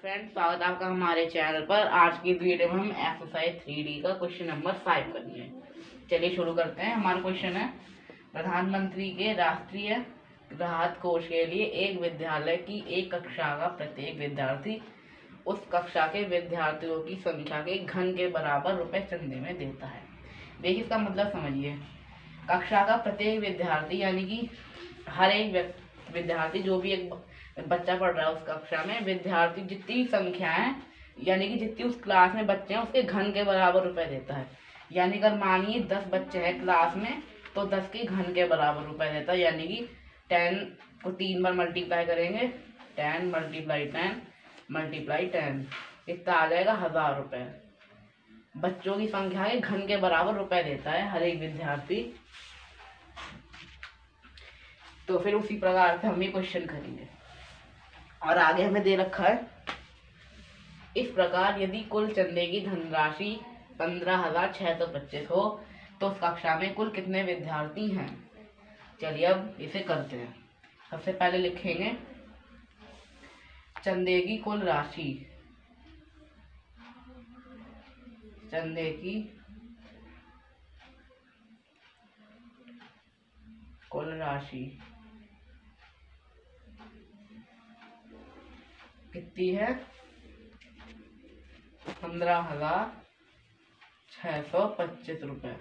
Friends, स्वागत है आपका हमारे चैनल पर। आज की वीडियो में हम एक्सरसाइज 3D का क्वेश्चन नंबर 5 करेंगे। चलिए शुरू करते हैं। हमारा क्वेश्चन है, प्रधानमंत्री के राष्ट्रीय राहत कोष के लिए एक विद्यालय की एक कक्षा का प्रत्येक विद्यार्थी उस कक्षा के विद्यार्थियों की संख्या के घन के बराबर रुपए चंदे में देता है। देखिए, इसका मतलब समझिए। कक्षा का प्रत्येक विद्यार्थी यानी कि हर एक विद्यार्थी, जो भी एक बच्चा पढ़ रहा है उस कक्षा में, विद्यार्थी जितनी संख्या है यानी कि जितनी उस क्लास में बच्चे हैं उसके घन के बराबर रुपए देता है। यानी अगर मानिए 10 बच्चे हैं क्लास में तो 10 के घन के बराबर रुपए देता है। यानी कि 10 को 3 बार मल्टीप्लाई करेंगे, 10 मल्टीप्लाई 10 मल्टीप्लाई 10, इतना आ जाएगा 1000 रुपये। बच्चों की संख्या के घन के बराबर रुपए देता है हर एक विद्यार्थी। तो फिर उसी प्रकार से हम ये क्वेश्चन करेंगे। और आगे हमें दे रखा है, इस प्रकार यदि कुल चंदे की धनराशि 15,625 हो तो उस कक्षा में कुल कितने विद्यार्थी हैं। चलिए अब इसे करते हैं। सबसे पहले लिखेंगे चंदे की कुल राशि। चंदे की कुल राशि कितनी है? 15,625 रुपये।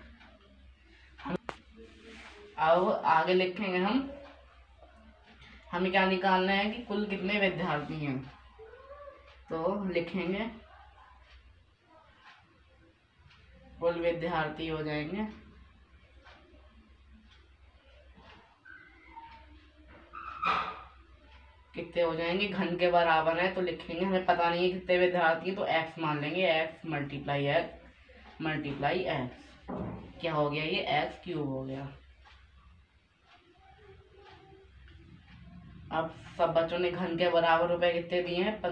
अब आगे लिखेंगे हमें क्या निकालना है कि कुल कितने विद्यार्थी हैं। तो लिखेंगे कुल विद्यार्थी हो जाएंगे कितने हो जाएंगे, घन के बराबर है तो लिखेंगे, हमें पता नहीं है कितने विद्यार्थी हैं तो x मान लेंगे। x मल्टीप्लाई x क्या हो गया, ये x क्यूब हो गया। अब सब बच्चों ने घन के बराबर रुपए कितने दिए हैं?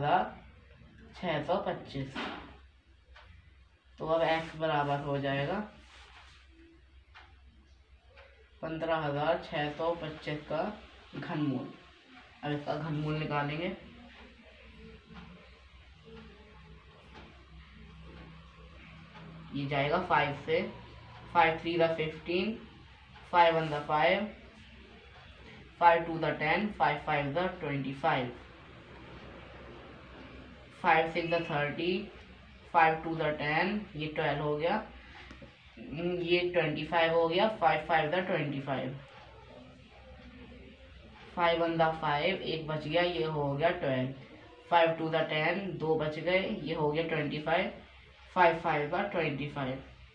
15,625। तो अब x बराबर हो जाएगा 15,625 का घनमूल। अब इसका घनमूल निकालेंगे। ये जाएगा 5 से, 5 3 द 15, 5 1 द 5, 5 2 द 10, 5 5 द 25, 5 6 द 30, 5 2 द 10, ये 12 हो गया, ये 25 हो गया, 5 5 द 25, 5 1 द 5, एक बच गया, ये हो गया 12, 5 2 द 10, दो बच गए, ये हो गया 25, 5 5 द 25,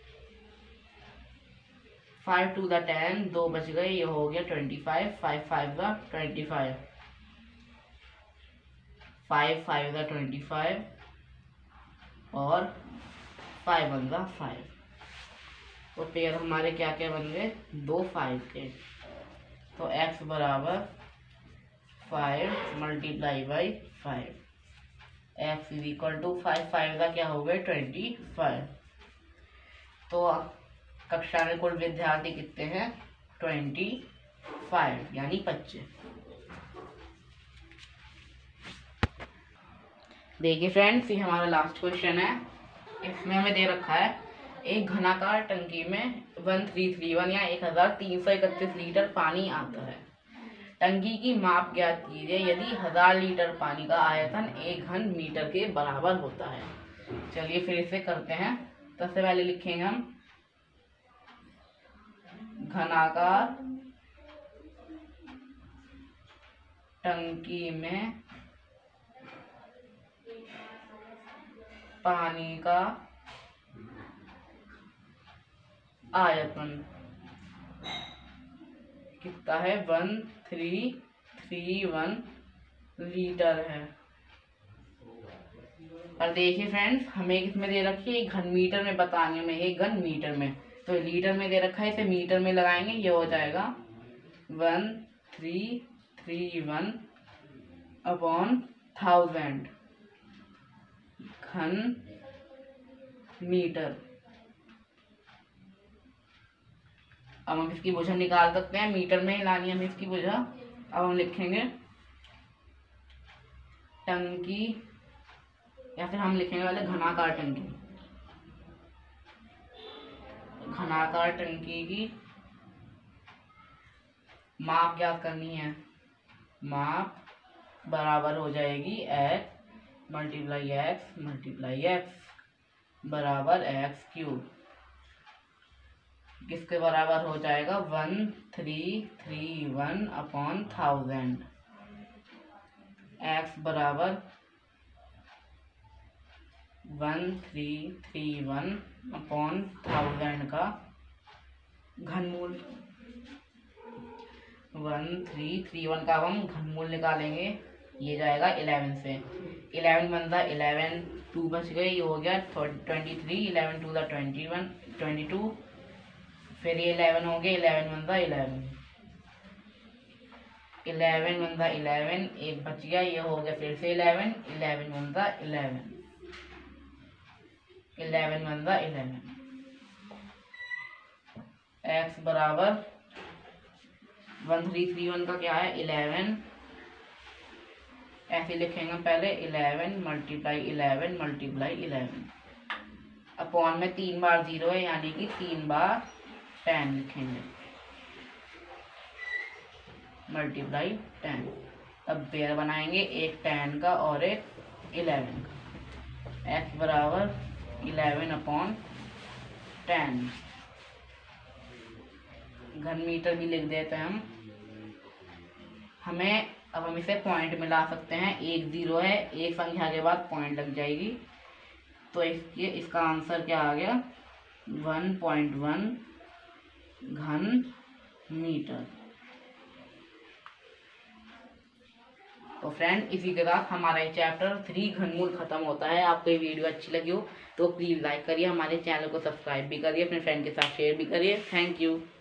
5 2 द 10, दो बच गए, ये हो गया 25, 5 5 द 25, 5 5 द 25 और 5 1 द 5। तो पेयर हमारे क्या क्या बन गए? 2 5 के। तो x बराबर 5 multiply by 5, x is equal to 5 5 का क्या हो गया? 25। तो कक्षा में कुल विद्यार्थी कितने हैं? 25 यानी 25। देखिए फ्रेंड्स, ये हमारा लास्ट क्वेश्चन है। इसमें हमें दे रखा है, एक घनाकार टंकी में 1331 या 1331 लीटर पानी आता है। टंकी की माप ज्ञात कीजिए यदि 1000 लीटर पानी का आयतन 1 घन मीटर के बराबर होता है। चलिए फिर इसे करते हैं। सबसे पहले लिखेंगे हम घनाकार टंकी में पानी का आयतन कितना है? 1331 लीटर है। और देखिए फ्रेंड्स, हमें इसमें दे रखी है घन मीटर में बताने में, है घन मीटर में, तो लीटर में दे रखा है, इसे मीटर में लगाएंगे, ये हो जाएगा 1331 अपॉन 1000 घन मीटर। अब हम इसकी भुजा निकाल सकते हैं, मीटर में ही लानी है हमें इसकी भुजा। अब हम लिखेंगे टंकी या फिर हम लिखेंगे पहले घनाकार टंकी। घनाकार टंकी की माप ज्ञात करनी है। माप बराबर हो जाएगी x मल्टीप्लाई एक्स बराबर x³ किसके बराबर हो जाएगा 1331/1000। x बराबर 1331/1000 का घनमूल। 1331 का हम घनमूल निकालेंगे, ये जाएगा 11 से। 11 बनता 11, 2 बच गए, ये हो गया 23, 11 2 21 22, फिर ये 11 हो गया, 11 बनता 11 बनता 11, एक बच गया, ये हो गया फिर से 11 बनता 11 बनता 11। x बराबर 1331 का क्या है 11, ऐसे लिखेंगे पहले 11 मल्टीप्लाई 11 अपॉन में 3 बार 0 है, यानी कि 3 बार 10 लिखेंगे मल्टीप्लाई 10। अब पेयर बनाएंगे, एक 10 का और एक 11 का। x बराबर 11/10। घन मीटर भी लिख देते हैं अब हम इसे पॉइंट में ला सकते हैं। एक 0 है, एक संख्या के बाद पॉइंट लग जाएगी, तो इसका आंसर क्या आ गया 1.1 घन मीटर। तो फ्रेंड, इसी के साथ हमारा ये चैप्टर 3 घनमूल खत्म होता है। आपको ये वीडियो अच्छी लगी हो तो प्लीज़ लाइक करिए, हमारे चैनल को सब्सक्राइब भी करिए, अपने फ्रेंड के साथ शेयर भी करिए। Thank you.